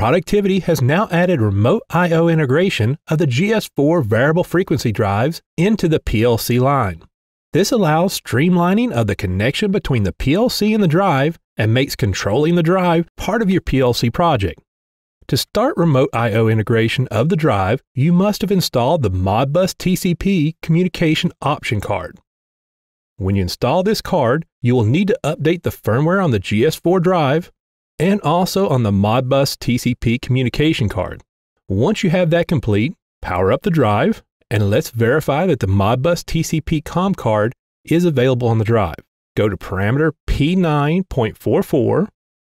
Productivity has now added remote I/O integration of the GS4 variable frequency drives into the PLC line. This allows streamlining of the connection between the PLC and the drive and makes controlling the drive part of your PLC project. To start remote I/O integration of the drive, you must have installed the Modbus TCP communication option card. When you install this card, you will need to update the firmware on the GS4 drive and also on the Modbus TCP communication card. Once you have that complete, power up the drive and let's verify that the Modbus TCP COM card is available on the drive. Go to parameter P9.44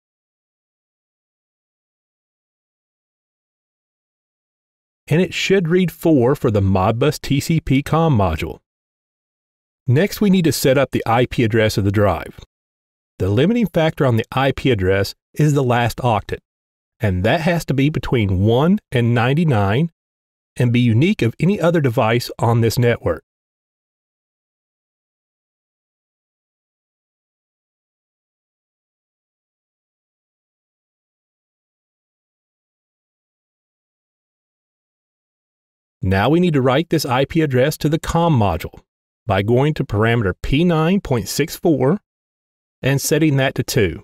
and it should read 4 for the Modbus TCP COM module. Next, we need to set up the IP address of the drive. The limiting factor on the IP address is the last octet, and that has to be between 1 and 99 and be unique of any other device on this network. Now we need to write this IP address to the COM module by going to parameter P9.64 and setting that to 2.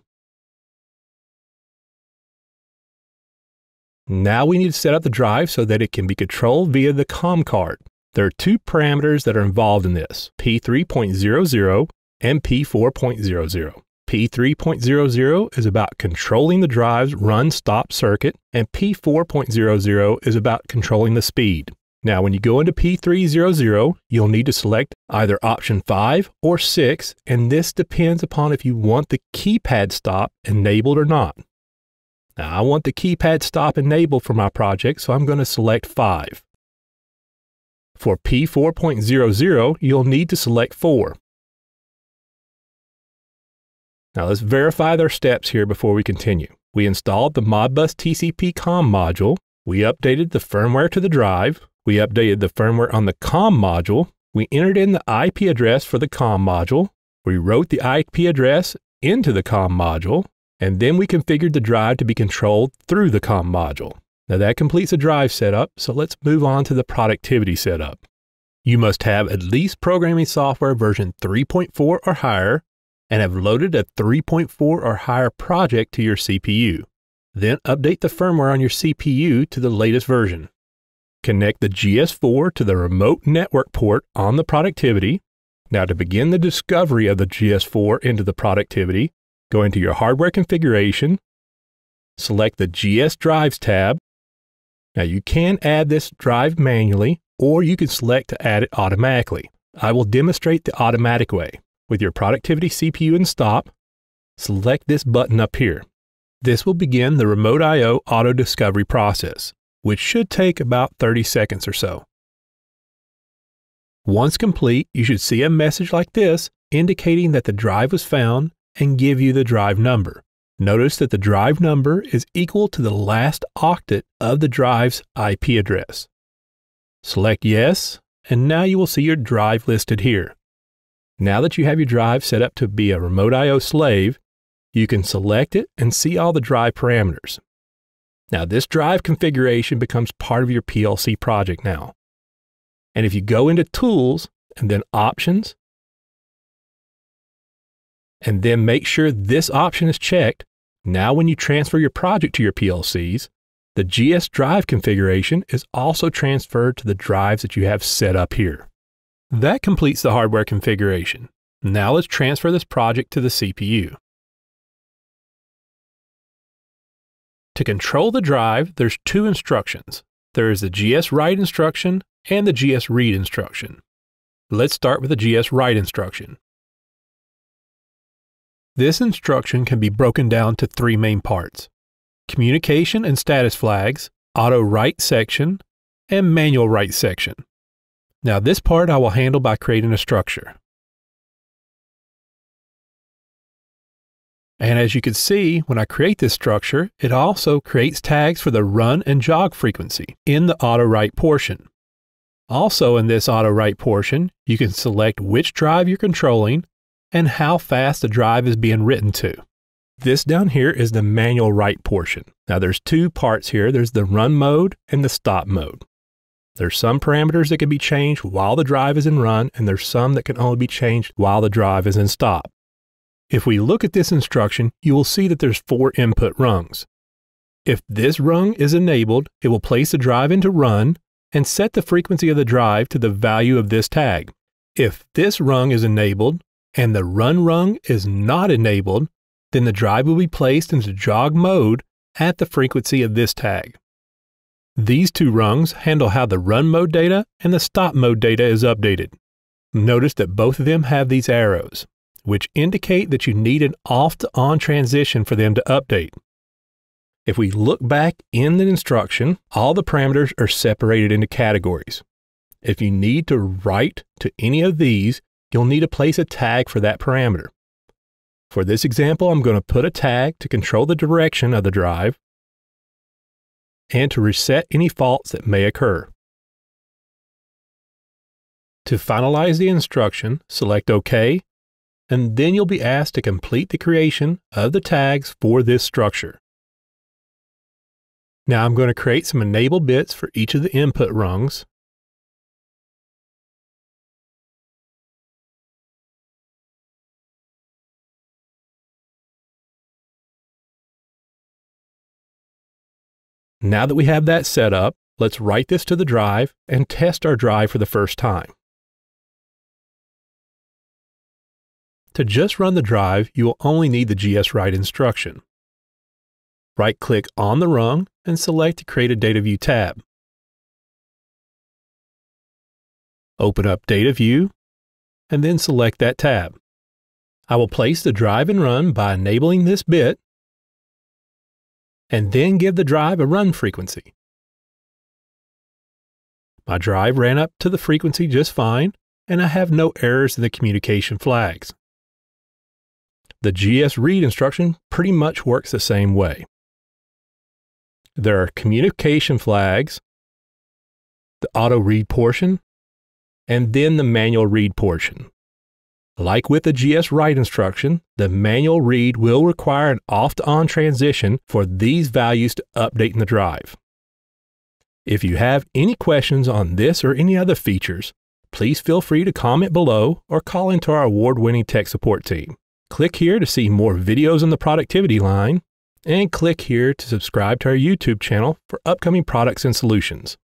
Now we need to set up the drive so that it can be controlled via the COM card. There are 2 parameters that are involved in this, P3.00 and P4.00. P3.00 is about controlling the drive's run-stop circuit, and P4.00 is about controlling the speed. Now, when you go into P3.00, you'll need to select either option 5 or 6, and this depends upon if you want the keypad stop enabled or not. Now, I want the keypad stop enabled for my project, so I'm going to select 5. For P4.00, you'll need to select 4. Now, let's verify their steps here before we continue. We installed the Modbus TCP COM module. We updated the firmware to the drive. We updated the firmware on the COM module. We entered in the IP address for the COM module. We wrote the IP address into the COM module, and then we configured the drive to be controlled through the COM module. Now that completes the drive setup, so let's move on to the productivity setup. You must have at least programming software version 3.4 or higher and have loaded a 3.4 or higher project to your CPU. Then update the firmware on your CPU to the latest version. Connect the GS4 to the remote network port on the productivity. Now to begin the discovery of the GS4 into the productivity, go into your hardware configuration, select the GS Drives tab. Now you can add this drive manually, or you can select to add it automatically. I will demonstrate the automatic way. With your productivity CPU in stop, select this button up here. This will begin the remote I/O auto discovery process, which should take about 30 seconds or so. Once complete, you should see a message like this indicating that the drive was found and give you the drive number. Notice that the drive number is equal to the last octet of the drive's IP address. Select yes, and now you will see your drive listed here. Now that you have your drive set up to be a remote I/O slave, you can select it and see all the drive parameters. Now this drive configuration becomes part of your PLC project now. And if you go into Tools and then Options, and then make sure this option is checked, now when you transfer your project to your PLCs, the GS drive configuration is also transferred to the drives that you have set up here. That completes the hardware configuration. Now let's transfer this project to the CPU. To control the drive, there's 2 instructions. There is the GS write instruction and the GS read instruction. Let's start with the GS write instruction. This instruction can be broken down to 3 main parts: communication and status flags, auto write section, and manual write section. Now this part I will handle by creating a structure. And as you can see, when I create this structure, it also creates tags for the run and jog frequency in the auto write portion. Also in this auto write portion, you can select which drive you're controlling and how fast the drive is being written to. This down here is the manual write portion. Now there's two parts here. There's the run mode and the stop mode. There's some parameters that can be changed while the drive is in run, and there's some that can only be changed while the drive is in stop. If we look at this instruction, you will see that there's 4 input rungs. If this rung is enabled, it will place the drive into run and set the frequency of the drive to the value of this tag. If this rung is enabled and the run rung is not enabled, then the drive will be placed into jog mode at the frequency of this tag. These 2 rungs handle how the run mode data and the stop mode data is updated. Notice that both of them have these arrows, which indicate that you need an off to on transition for them to update. If we look back in the instruction, all the parameters are separated into categories. If you need to write to any of these, you'll need to place a tag for that parameter. For this example, I'm going to put a tag to control the direction of the drive and to reset any faults that may occur. To finalize the instruction, select OK, and then you'll be asked to complete the creation of the tags for this structure. Now I'm going to create some enable bits for each of the input rungs. Now that we have that set up, let's write this to the drive and test our drive for the first time. To just run the drive, you will only need the GSWrite instruction. Right-click on the rung and select the Create a Data View tab. Open up Data View and then select that tab. I will place the drive in run by enabling this bit and then give the drive a run frequency. My drive ran up to the frequency just fine, and I have no errors in the communication flags. The GSRead instruction pretty much works the same way. There are communication flags, the auto read portion, and then the manual read portion. Like with the GSWrite instruction, the manual read will require an off-to-on transition for these values to update in the drive. If you have any questions on this or any other features, please feel free to comment below or call into our award-winning tech support team. Click here to see more videos on the productivity line, and click here to subscribe to our YouTube channel for upcoming products and solutions.